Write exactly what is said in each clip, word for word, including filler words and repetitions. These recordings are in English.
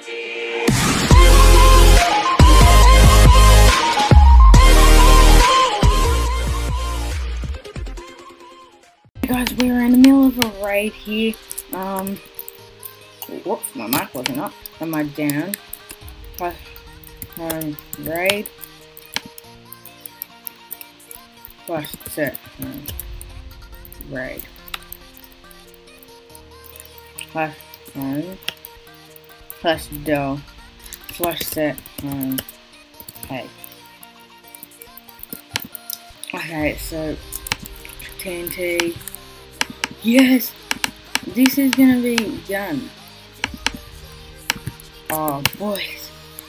Guys, we're in the middle of a raid here. Um, whoops, my mic wasn't up. Am I down? Home raid. Plus set home raid. Plus home. Plus del. Plus set home. Hey. Okay, so T N T. Yes! This is gonna be done. Oh, boys.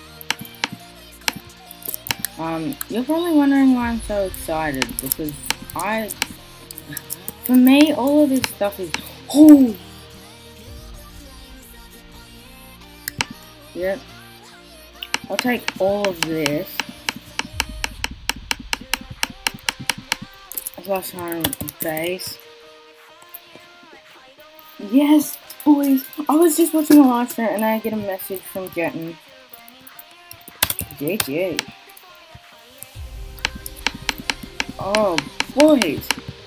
Um, you're probably wondering why I'm so excited, because I... For me, all of this stuff is... Oh! Yep. I'll take all of this. Plus home base. Yes, boys! I was just watching a live stream and I get a message from Jetton. G G. Oh, boys!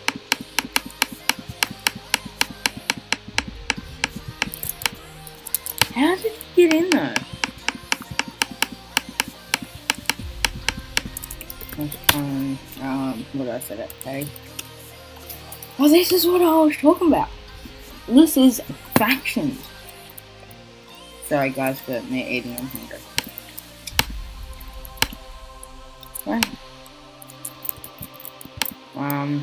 How did you get in though? Um, um, what did I say that page? Oh, this is what I was talking about. This is factions. Sorry guys for me eating on hunger. Right. Um.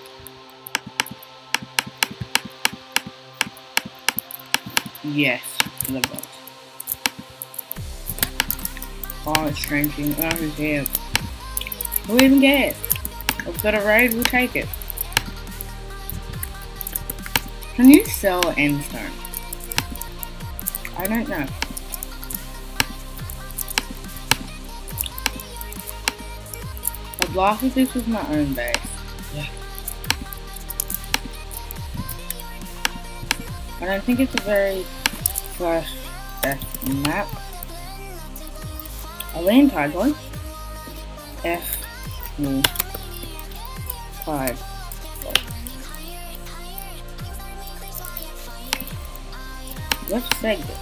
Yes, the box. Oh, it's drenching. Oh, who's here? Who even cares? We've got a raid, we'll take it. Can you sell endstone? I don't know. I'd laugh if this was my own base. Yeah. I don't think it's a very slash F map. A land tide one. F me five. Let's seg it.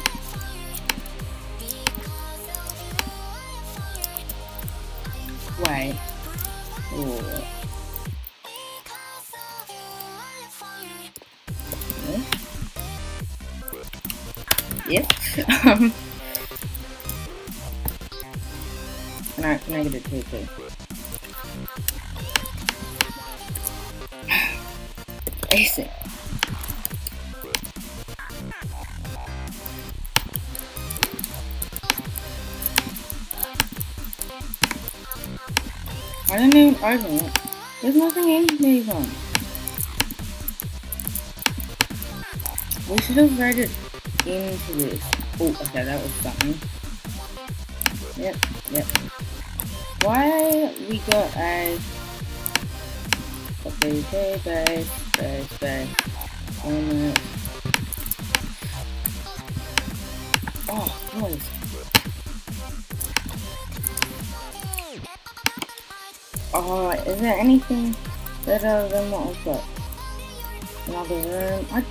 Wait. Ooh. Yes. um. No, negative two two. Basic. I didn't even open it. There's nothing in these ones. We should have read it into this. Oh, okay, that was something. Yep, yep. Why we got a B P base, base, base, on oh, boys. Oh, is there anything better than what I've got? Another room. I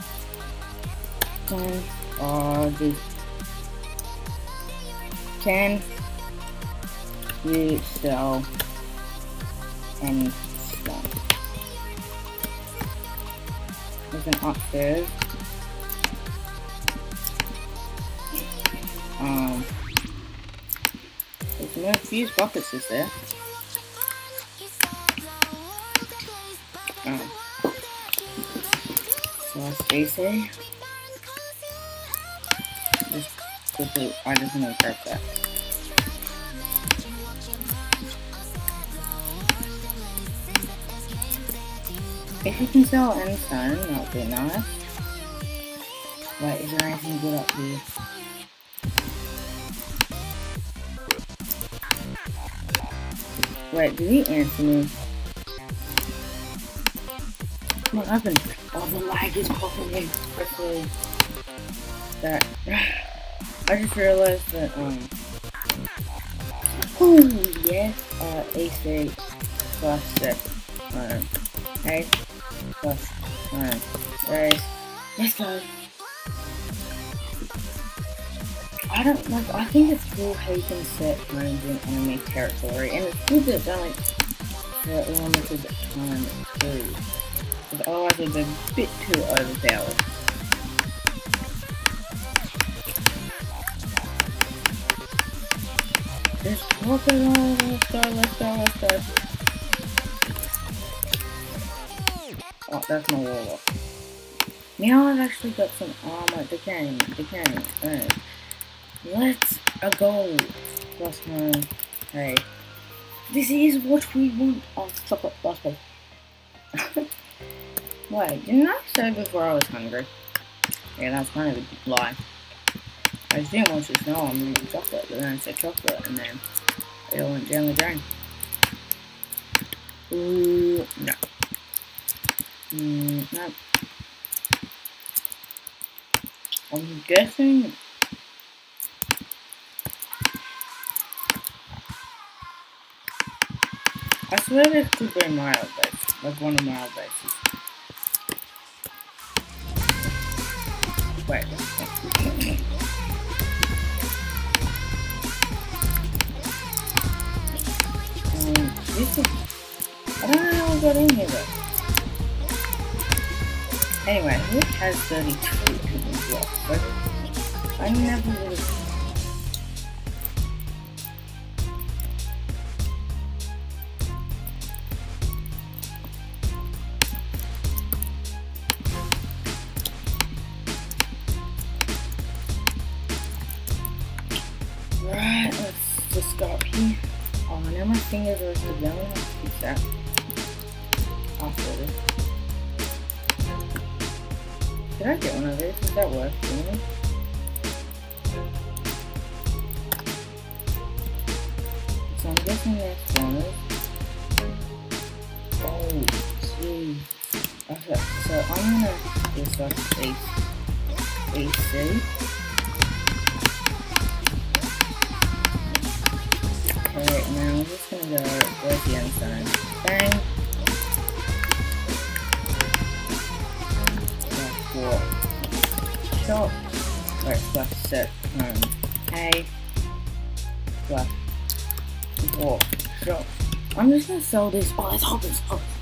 can. Oh, geez. Can you sell any stuff? There's an upstairs. Um, there's no fuse buckets, is there? Oh. So that's D C. Just quickly, I just need to grab that. If you can sell endstone, that would be nice. Wait, is there anything good up here? Wait, did he answer me? Come on, open. Oh, the lag is popping in quickly. That. I just realized that, um, oh, yes, uh, A C plus six, um, A plus, um, raise. Let's go. I don't, like, I think it's cool how you can set homes in enemy territory, and it's good that it's only for a limited time too, because otherwise it would be a bit too overpowered. Just walk it on, let's go, let's go, let's go. Oh, that's my warlock. Now I've actually got some armor decaying, decaying, uh, let's a gold plus one. Hey, this is what we want. Oh, chocolate, last place. Wait, didn't I say before I was hungry? Yeah, that's kind of a big lie. I just didn't want you to know I'm eating chocolate, but then I said chocolate, and then it all went down the drain. Ooh, no. Mm, no. I'm guessing. I swear this could be a mile base, like one of my bases. Wait. um, this is. I don't know how I got in here though. Anyway, who has thirty-two hidden blocks? But I never would have. Right, let's just go up here. Oh, now my fingers are still going. Let's fix that. After this. Did I get one of these? Is that worth doing? So I'm guessing they're spawners. Oh, jeez. Okay, so I'm gonna do stuff A C. Alright, now I'm just gonna go where's the end sign. Bang! Plus four. Shot. Alright, plus set home. A. Plus four. Shot. I'm just gonna sell this. Oh, let's hop this up.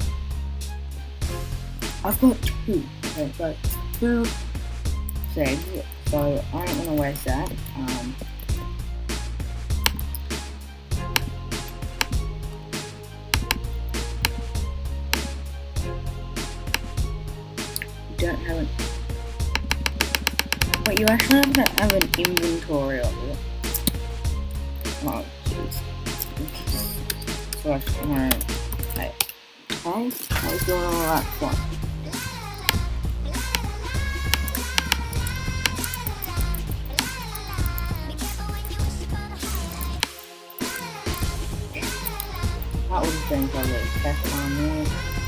I've got two. Okay, I've got two segs, so I don't wanna waste that. Um, don't have an but you actually have to have an inventory of it. Oh jeez. So I just wanna okay. Okay, I was doing all that fun. That would have been probably a test on there.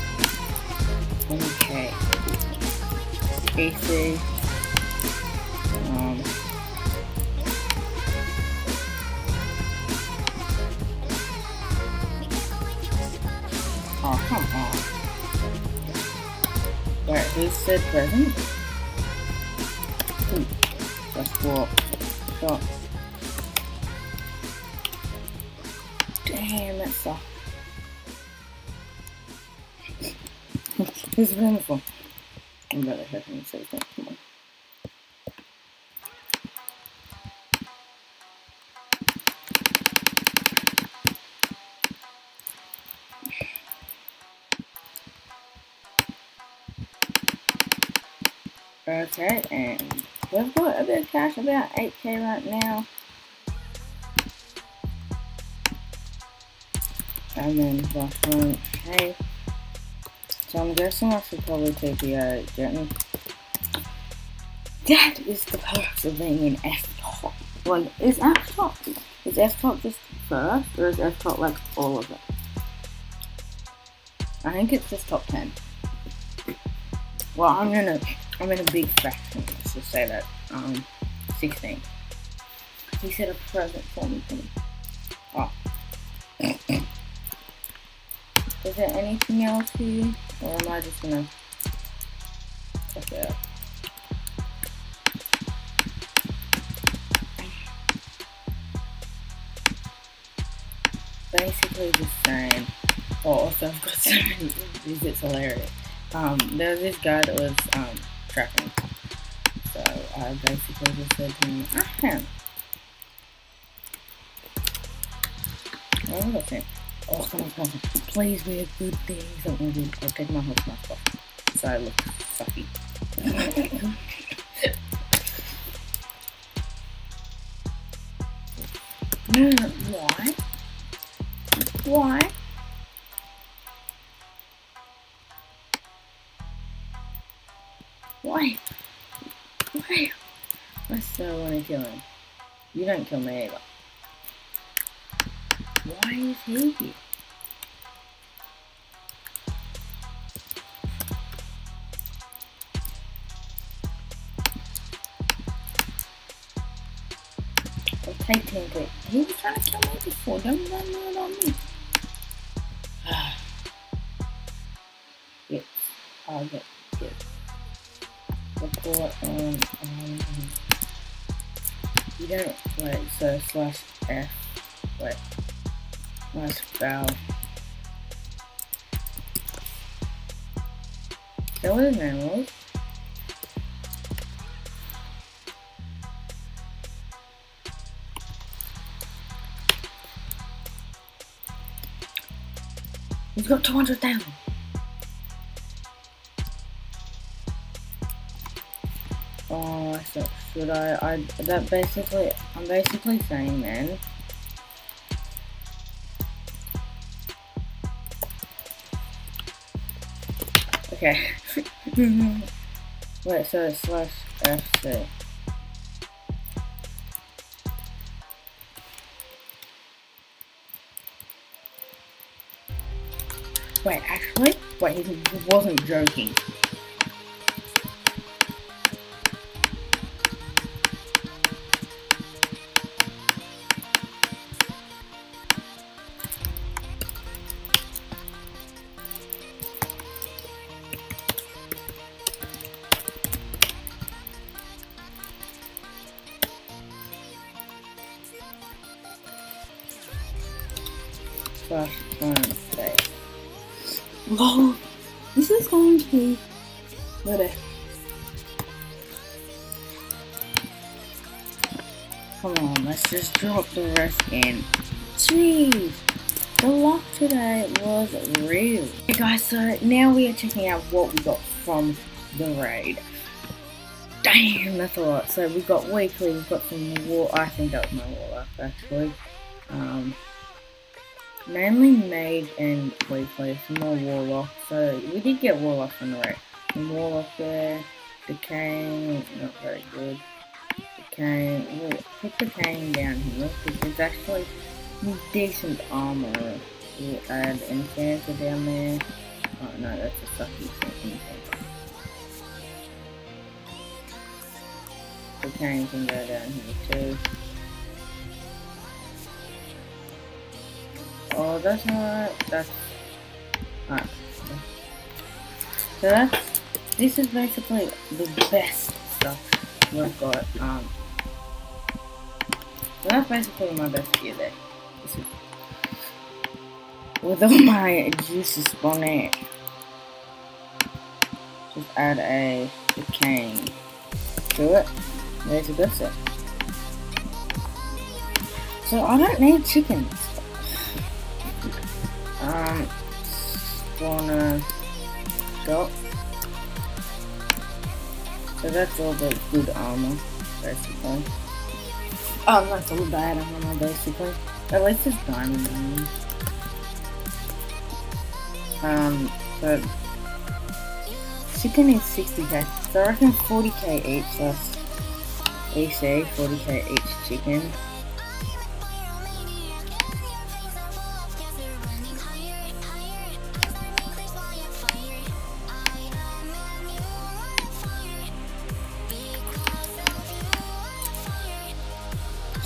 Okay. A C. Um. Oh, come on. Wait, who said present? Ooh, that's what. Shot. Damn, that sucks. It's painful. I'm better having to say that. Come on. Okay, and we've got a bit of cash, about eight K right now. And then last one, okay. So I'm guessing I should probably take the uh, Jetney. That is the purpose of being in F-top. Well, is F-top, is F-top just first, or is F-top like all of it? I think it's just top ten. Well, I'm in a, I'm in a big faction, let's just say that, um, sixteen. He said a present for me. Oh. Is there anything else here? Or am I just gonna check it out? Basically just saying, oh, also I've got so many reviews, it's hilarious. Um, there was this guy that was um, tracking. So I basically just said to him, ah, oh, that's it. Oh, come on, come on. Please be a good thing. Something good. I'll take my house mask off. So I look sucky. No, no, why? Why? Why? Why? I so want to kill him. You don't kill me either. Why is he here? I'll take ten quick. He was trying to kill me before. Don't run it on me. Yes, I'll get this. Report on, um, you don't, wait, so slash F, wait, nice foul. Is that what his name was? He's got two hundred thousand. Oh, so should I, I, that basically, I'm basically saying then, okay, wait, so slash F C. Wait, actually, wait, he wasn't joking. Slash one space. Lol, this is going to be better. Come on, let's just drop the rest in. Jeez, the luck today was real. Okay guys, so now we are checking out what we got from the raid. Damn, that's a lot. So we got weekly, we've got some war. I think that was my warlock actually. Um, mainly mage and weekly, some more warlock. So we did get warlock from the raid. Some warlock there, decaying, not very good. Decaying, we'll put decaying down here because it's actually decent armor. We'll add enchanter down there. Oh no, that's a sucky thing. Decaying can go down here too. Oh, that's not, that's, alright. So that's, this is basically the best stuff we've got. Um, so that's basically my best gear there. This is, with all my juices on it, just add a decaying to it. There's a good set. So I don't need chickens. Um, spawner shop. So that's all the good armor, basically. Oh, that's all the bad armor, basically. At least it's diamond armor. Um, so chicken is sixty K. So I reckon forty K each. That's E C, forty K each chicken.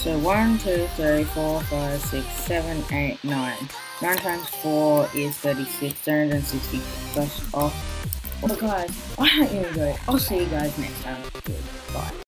So one, two, three, four, five, six, seven, eight, nine. nine times four is thirty-six, three hundred sixty plus off. Well guys, I hope you enjoyed. I'll see you guys next time. Bye.